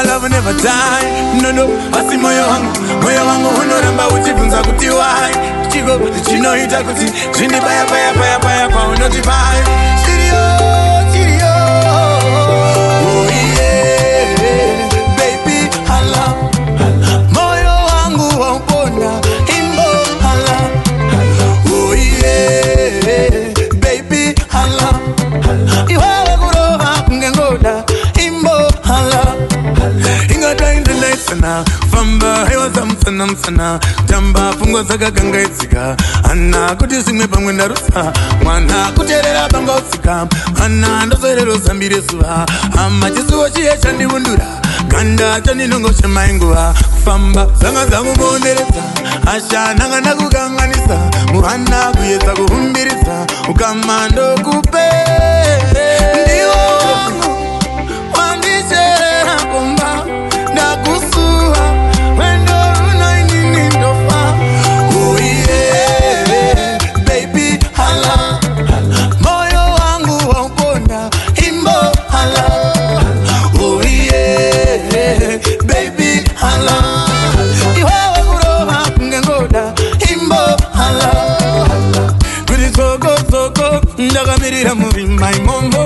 my love will never die. No, no, asi moyo wangu unoramba uchibvunza kuti why. Chigo, chinoita kuti zvindi baya kwa unoti bye. Chirio. Oh yeah, baby, hala. Moyo wangu waupona, imbo hala. Oh yeah, baby, hala. Iwawe kuroha kungengoda, imbo hala. Ingata in the night sana, famba hewa msana. Jamba fungo saka ganga itsika. Ana kuti simwe pamwe ndarusa. Mwana kuterera panga utsika. Ana ndoserero zambire suha. Ama chisuwa chiye chandi undura. Ganda chani nongo shemainguwa. Famba zanga zangu monereza. Asha nanga nakuganganisa. Muhana kuyesa kuhumbirisa. Ukamando kupe. Ndiwo wangu wandisherera kumba. Nakusuha wendo unainini ndofa. Oh yeah, baby hala. Moyo wangu waupona, imbo hala. Oh yeah, baby hala. Iwawe kuroha kungengoda, imbo hala. Kuri soko, ndakamirira muri my mombo.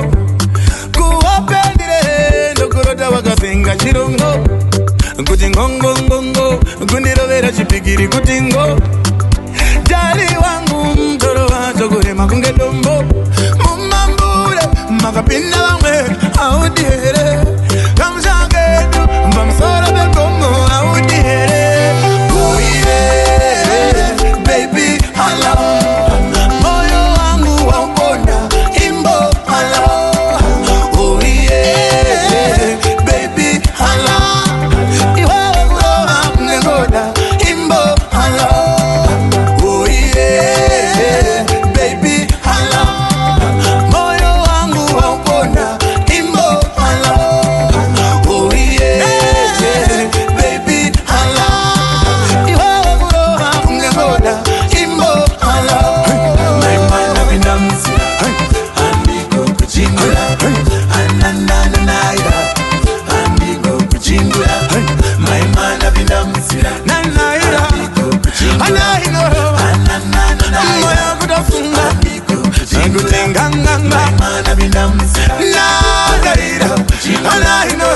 Kuwapendire, ndokurota wakasenga chirongo. Kuti ngongo, kundirovera chipikiri kuti ngo. Jari wangu mtoro wacho kurema kunge dombo. Mumambure, makapinda wangwe, audihere. Kamshaketu, mbamsora bekomo, audihere. Oh yeah, baby, hala. Moyo wangu waupona, imbo hala. Oh yeah, baby, hala. Iwawe kuroha kungengoda, imbo hala. Oh yeah, baby, hala. Moyo wangu waupona, imbo hala. Oh yeah, baby, hala. Iwawe kuroha kungengoda, imbo hala. My man abinamsi, amigo kuchingula, anananaira, amigo kuchingula. My man abinamsi, nanaira, anaino, moyo kudafunga, kutenganganga. My man abinamsi, nanaira, anaino.